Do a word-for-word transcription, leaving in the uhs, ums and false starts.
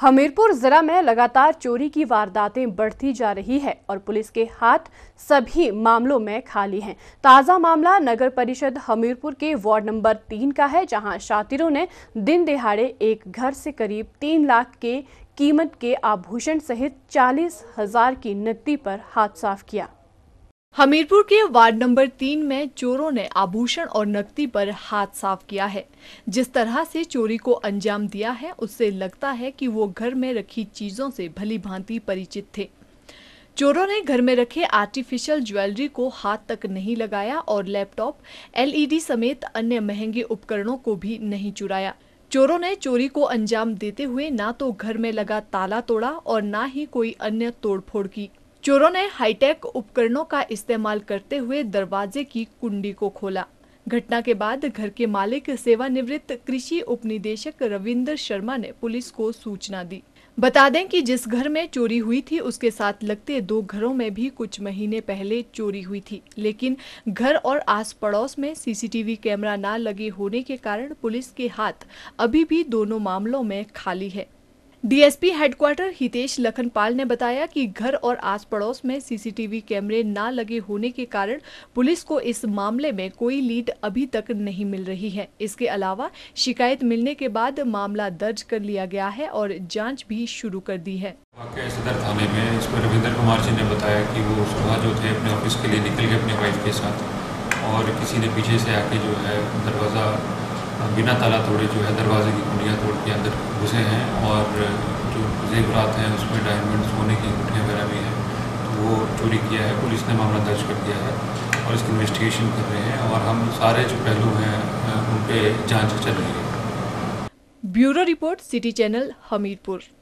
हमीरपुर जिला में लगातार चोरी की वारदातें बढ़ती जा रही है और पुलिस के हाथ सभी मामलों में खाली हैं। ताजा मामला नगर परिषद हमीरपुर के वार्ड नंबर तीन का है, जहां शातिरों ने दिन दिहाड़े एक घर से करीब तीन लाख के कीमत के आभूषण सहित चालीस हजार की नकदी पर हाथ साफ किया। हमीरपुर के वार्ड नंबर तीन में चोरों ने आभूषण और नकदी पर हाथ साफ किया है। जिस तरह से चोरी को अंजाम दिया है, उससे लगता है कि वो घर में रखी चीजों से भली भांति परिचित थे। चोरों ने घर में रखे आर्टिफिशियल ज्वेलरी को हाथ तक नहीं लगाया और लैपटॉप, एल ई डी समेत अन्य महंगे उपकरणों को भी नहीं चुराया। चोरों ने चोरी को अंजाम देते हुए ना तो घर में लगा ताला तोड़ा और ना ही कोई अन्य तोड़फोड़ की। चोरों ने हाईटेक उपकरणों का इस्तेमाल करते हुए दरवाजे की कुंडी को खोला। घटना के बाद घर के मालिक सेवानिवृत्त कृषि उपनिदेशक रविंद्र शर्मा ने पुलिस को सूचना दी। बता दें कि जिस घर में चोरी हुई थी, उसके साथ लगते दो घरों में भी कुछ महीने पहले चोरी हुई थी, लेकिन घर और आस पड़ोस में C C T V camera न लगे होने के कारण पुलिस के हाथ अभी भी दोनों मामलों में खाली है। D S P headquarter Hitesh Lakhanpal ने बताया कि घर और आस पड़ोस में सी सी टी वी कैमरे न लगे होने के कारण पुलिस को इस मामले में कोई लीड अभी तक नहीं मिल रही है। इसके अलावा शिकायत मिलने के बाद मामला दर्ज कर लिया गया है और जांच भी शुरू कर दी है। सदर थाने में इस पर रविंद्र कुमार जी ने बताया कि वो सुबह जो थे अपने ऑफिस के लिए निकल गए अपने वाइफ के साथ, और किसी ने पीछे से आके जो है दरवाज़ा बिना ताला तोड़े जो है दरवाजे की कुंडियाँ तोड़ के अंदर घुसे हैं, और जो जेवरात हैं उसमें डायमंड, सोने की अंगूठियाँ वगैरह भी हैं, तो वो चोरी किया है। पुलिस ने मामला दर्ज कर दिया है और इसकी इन्वेस्टिगेशन कर रहे हैं और हम सारे जो पहलू हैं उन पे जांच चल रही है। Bureau report, city channel, Hamirpur.